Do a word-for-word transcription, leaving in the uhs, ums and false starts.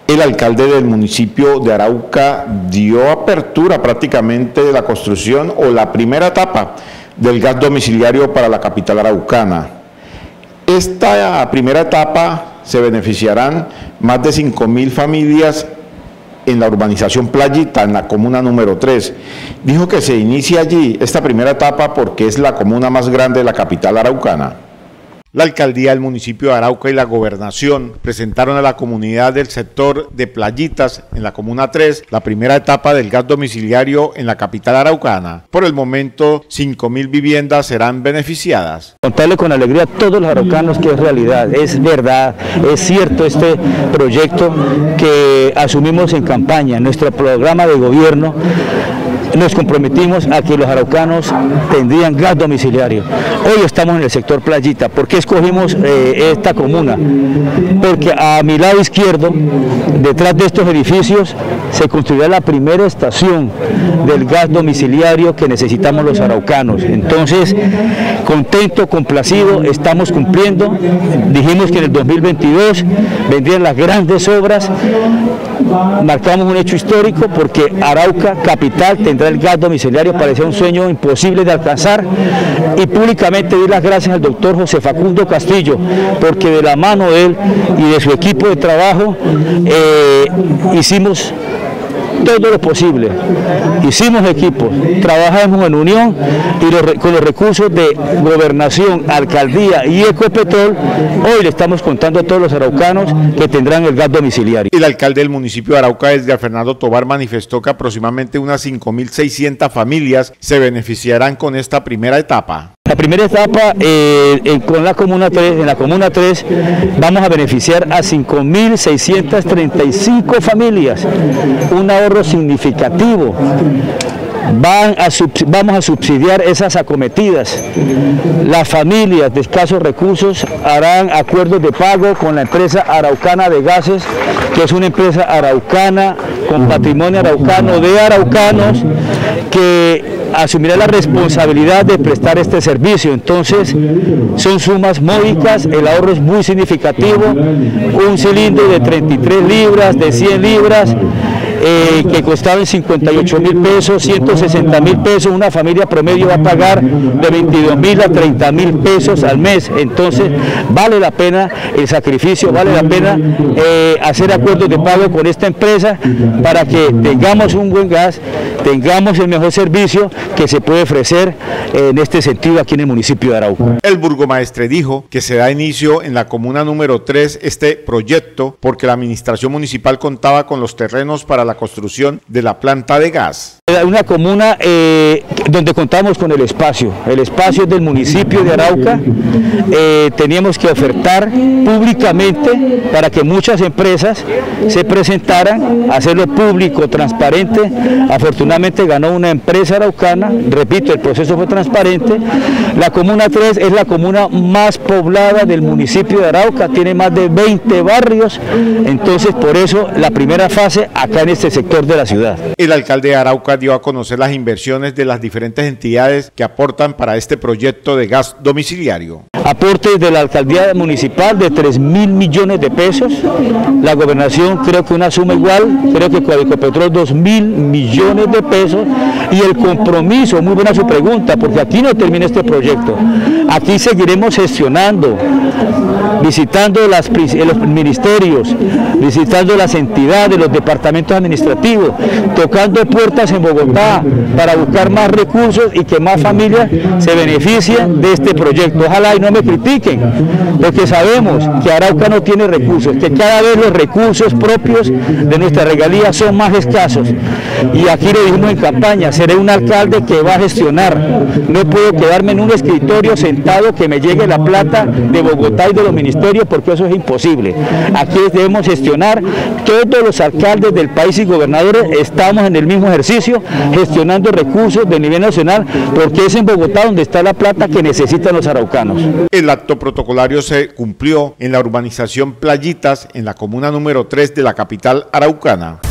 El alcalde del municipio de Arauca dio apertura prácticamente de la construcción o la primera etapa del gas domiciliario para la capital araucana. Esta primera etapa se beneficiarán más de cinco mil familias en la urbanización Playita, en la comuna número tres. Dijo que se inicia allí esta primera etapa porque es la comuna más grande de la capital araucana. La alcaldía del municipio de Arauca y la gobernación presentaron a la comunidad del sector de Playitas en la comuna tres la primera etapa del gas domiciliario en la capital araucana. Por el momento, cinco mil viviendas serán beneficiadas. Contarle con alegría a todos los araucanos que es realidad, es verdad, es cierto este proyecto que asumimos en campaña, nuestro programa de gobierno. Nos comprometimos a que los araucanos tendrían gas domiciliario. Hoy estamos en el sector Playita. ¿Por qué escogimos eh, esta comuna? Porque a mi lado izquierdo, detrás de estos edificios, se construirá la primera estación del gas domiciliario que necesitamos los araucanos. Entonces, contento, complacido, estamos cumpliendo. Dijimos que en el dos mil veintidós vendrían las grandes obras. Marcamos un hecho histórico porque Arauca, capital, tendrá el gas domiciliario. Parecía un sueño imposible de alcanzar, y públicamente doy las gracias al doctor José Facundo Castillo, porque de la mano de él y de su equipo de trabajo eh, hicimos todo lo posible, hicimos equipos, trabajamos en unión y los, con los recursos de gobernación, alcaldía y Ecopetrol, hoy le estamos contando a todos los araucanos que tendrán el gas domiciliario. El alcalde del municipio de Arauca, Edgar Fernando Tobar, manifestó que aproximadamente unas cinco mil seiscientas familias se beneficiarán con esta primera etapa. La primera etapa eh, en, con la comuna tres, en la comuna tres vamos a beneficiar a cinco mil seiscientas treinta y cinco familias, un ahorro significativo. Van a vamos a subsidiar esas acometidas. Las familias de escasos recursos harán acuerdos de pago con la empresa Araucana de Gases, que es una empresa araucana con patrimonio araucano de araucanos, que asumirá la responsabilidad de prestar este servicio. Entonces son sumas módicas, el ahorro es muy significativo, un cilindro de treinta y tres libras, de cien libras, Eh, que costaba en cincuenta y ocho mil pesos, ciento sesenta mil pesos, una familia promedio va a pagar de veintidós mil a treinta mil pesos al mes. Entonces vale la pena el sacrificio, vale la pena eh, hacer acuerdos de pago con esta empresa para que tengamos un buen gas, tengamos el mejor servicio que se puede ofrecer en este sentido aquí en el municipio de Arauca. El burgomaestre dijo que se da inicio en la comuna número tres este proyecto porque la administración municipal contaba con los terrenos para la construcción de la planta de gas. Una comuna eh, donde contamos con el espacio, el espacio del municipio de Arauca, eh, teníamos que ofertar públicamente para que muchas empresas se presentaran, hacerlo público, transparente. Afortunadamente ganó una empresa araucana, repito, el proceso fue transparente. La comuna tres es la comuna más poblada del municipio de Arauca, tiene más de veinte barrios, entonces por eso la primera fase acá en este sector de la ciudad. El alcalde de Arauca dio a conocer las inversiones de las diferentes entidades que aportan para este proyecto de gas domiciliario. Aportes de la alcaldía municipal de tres mil millones de pesos, la gobernación creo que una suma igual, creo que con Ecopetrol dos mil millones de pesos, y el compromiso, muy buena su pregunta, porque aquí no termina este proyecto, aquí seguiremos gestionando, visitando las, los ministerios, visitando las entidades, los departamentos administrativos, tocando puertas en Bogotá para buscar más recursos y que más familias se beneficien de este proyecto. Ojalá y no me critiquen, porque sabemos que Arauca no tiene recursos, que cada vez los recursos propios de nuestra regalía son más escasos, y aquí lo dijimos en campaña, seré un alcalde que va a gestionar, no puedo quedarme en un escritorio sentado que me llegue la plata de Bogotá y de los ministerios, porque eso es imposible. Aquí debemos gestionar, todos los alcaldes del país y gobernadores estamos en el mismo ejercicio, gestionando recursos de nivel nacional, porque es en Bogotá donde está la plata que necesitan los araucanos. El acto protocolario se cumplió en la urbanización Playitas, en la comuna número tres de la capital araucana.